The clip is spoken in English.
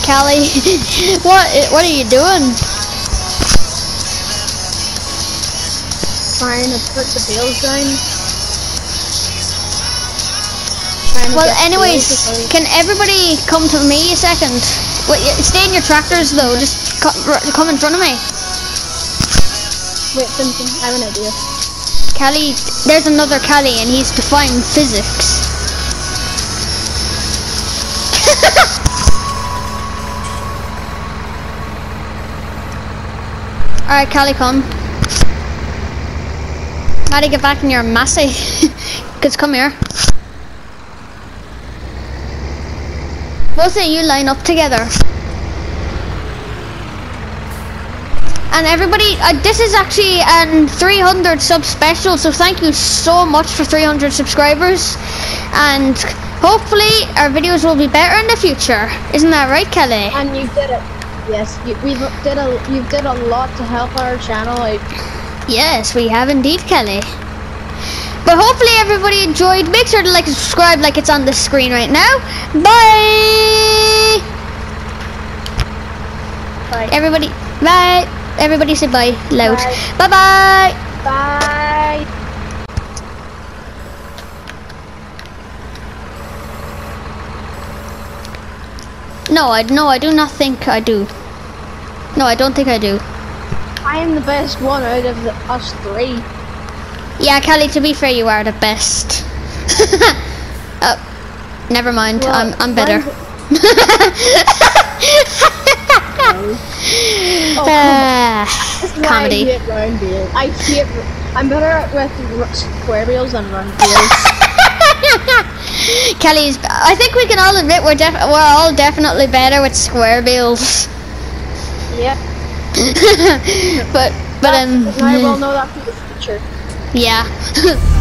Callie. What are you doing? Trying to put the bales down. Well, anyways, can everybody come to me a second? Wait, stay in your tractors though. Just come in front of me. Wait, Simpson, I have an idea. Callie, there's another Callie, and he's defying physics. Alright, Callie, come. Maddie, get back in your Massey. Cause come here. Both of you line up together. And everybody, this is actually a 300 sub special, so thank you so much for 300 subscribers. And hopefully our videos will be better in the future. Isn't that right, Kelly? And you did it. Yes, you did a lot to help our channel out. Yes, we have indeed, Kelly. But hopefully everybody enjoyed. Make sure to like and subscribe like it's on the screen right now. Bye! Bye. Everybody, bye. Everybody say bye loud. Bye. Bye-bye. Bye. No, I do not think I do. No, I don't think I do. I am the best one out of us three. Yeah, Kelly, to be fair, you are the best. Never mind. Well, I'm better. Comedy. I hate round bales. I'm better with square bales than round bales. Kelly's. I think we can all admit we're all definitely better with square bales. Yeah. but I will know that for the future. yeah.